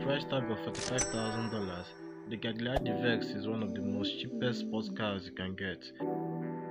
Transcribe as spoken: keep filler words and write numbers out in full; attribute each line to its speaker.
Speaker 1: price tag of forty-five thousand dollars, the Gagliardi Vex is one of the most cheapest sports cars you can get.